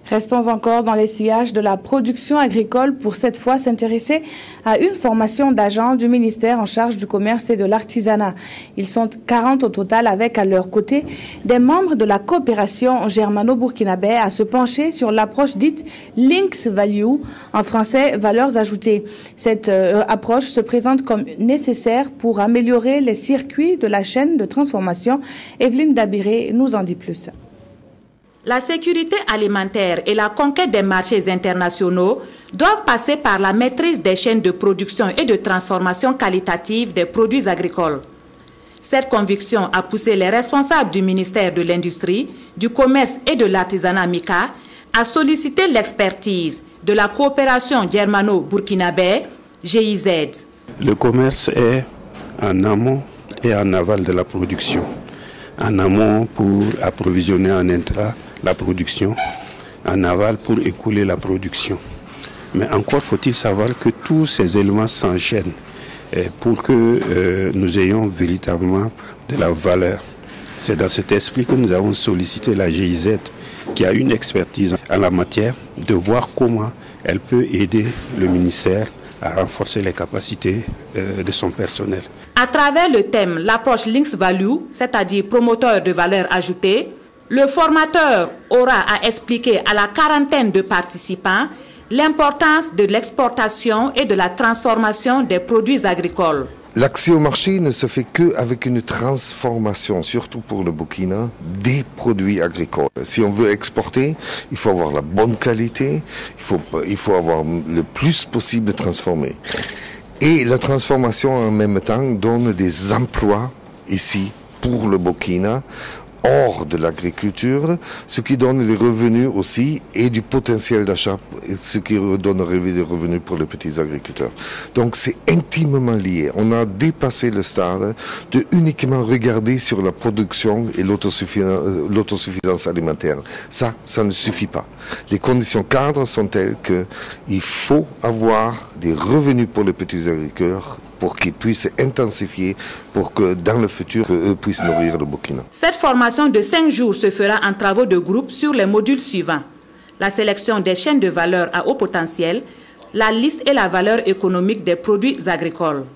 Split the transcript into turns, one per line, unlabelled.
Restons encore dans les sillages de la production agricole pour cette fois s'intéresser à une formation d'agents du ministère en charge du commerce et de l'artisanat. Ils sont 40 au total avec à leur côté des membres de la coopération germano-burkinabé à se pencher sur l'approche dite Links Value, en français valeurs ajoutées. Cette approche se présente comme nécessaire pour améliorer les circuits de la chaîne de transformation. Evelyne Dabiré nous en dit plus.
La sécurité alimentaire et la conquête des marchés internationaux doivent passer par la maîtrise des chaînes de production et de transformation qualitative des produits agricoles. Cette conviction a poussé les responsables du ministère de l'Industrie, du Commerce et de l'Artisanat MICA à solliciter l'expertise de la coopération germano-burkinabé, GIZ.
Le commerce est en amont et en aval de la production. En amont pour approvisionner en intra la production, en aval pour écouler la production. Mais encore faut-il savoir que tous ces éléments s'enchaînent pour que nous ayons véritablement de la valeur. C'est dans cet esprit que nous avons sollicité la GIZ qui a une expertise en la matière, de voir comment elle peut aider le ministère à renforcer les capacités de son personnel.
À travers le thème l'approche Links Value, c'est-à-dire promoteur de valeur ajoutée, le formateur aura à expliquer à la quarantaine de participants l'importance de l'exportation et de la transformation des produits agricoles.
L'accès au marché ne se fait qu'avec une transformation, surtout pour le Burkina, des produits agricoles. Si on veut exporter, il faut avoir la bonne qualité, il faut avoir le plus possible transformé. Et la transformation en même temps donne des emplois ici pour le Burkina, hors de l'agriculture, ce qui donne des revenus aussi et du potentiel d'achat, ce qui donnerait des revenus pour les petits agriculteurs. Donc c'est intimement lié. On a dépassé le stade de uniquement regarder sur la production et l'autosuffisance alimentaire. Ça ne suffit pas. Les conditions cadres sont telles qu'il faut avoir des revenus pour les petits agriculteurs pour qu'ils puissent intensifier, pour que dans le futur, eux puissent nourrir le Burkina.
Cette formation de 5 jours se fera en travaux de groupe sur les modules suivants. La sélection des chaînes de valeur à haut potentiel, la liste et la valeur économique des produits agricoles.